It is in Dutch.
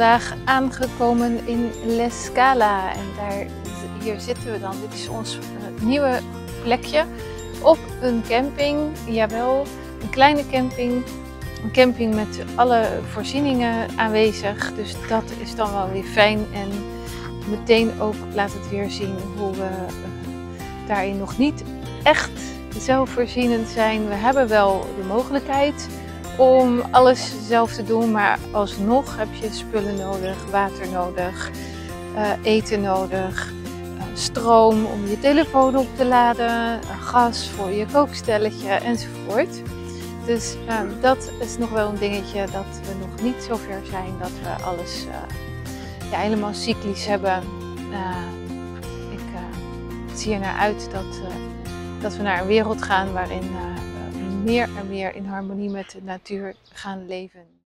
vandaag aangekomen in Les Scala en hier zitten we dan. Dit is ons nieuwe plekje op een camping. Jawel, een kleine camping. Een camping met alle voorzieningen aanwezig. Dus dat is dan wel weer fijn. En meteen ook laat het weer zien hoe we daarin nog niet echt zelfvoorzienend zijn. We hebben wel de mogelijkheid om alles zelf te doen, maar alsnog heb je spullen nodig, water nodig, eten nodig, stroom om je telefoon op te laden, gas voor je kookstelletje enzovoort. Dus dat is nog wel een dingetje dat we nog niet zo ver zijn dat we alles helemaal cyclisch hebben. Ik zie er naar uit dat we naar een wereld gaan waarin meer en meer in harmonie met de natuur gaan leven.